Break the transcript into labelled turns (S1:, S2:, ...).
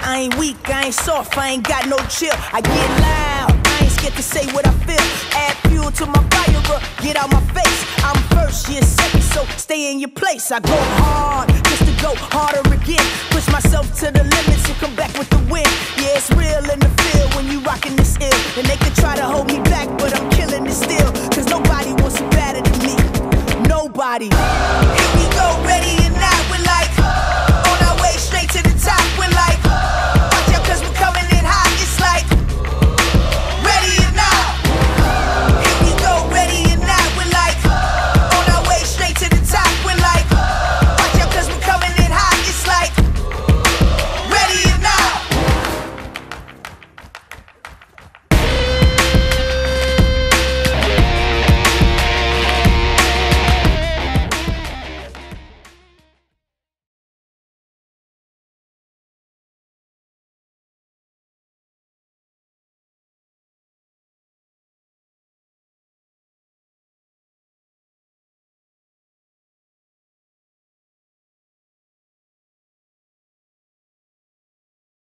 S1: I ain't weak, I ain't soft, I ain't got no chill. I get loud, I ain't scared to say what I feel. Add fuel to my fire, get out my face. I'm first, you're second, so stay in your place. I go hard, just to go harder again. Push myself to the limits and come back with the win. Yeah, it's real in the field when you rockin' this ill. And they can try to hold me back, but I'm killing it still. Cause nobody wants it better than me. Nobody.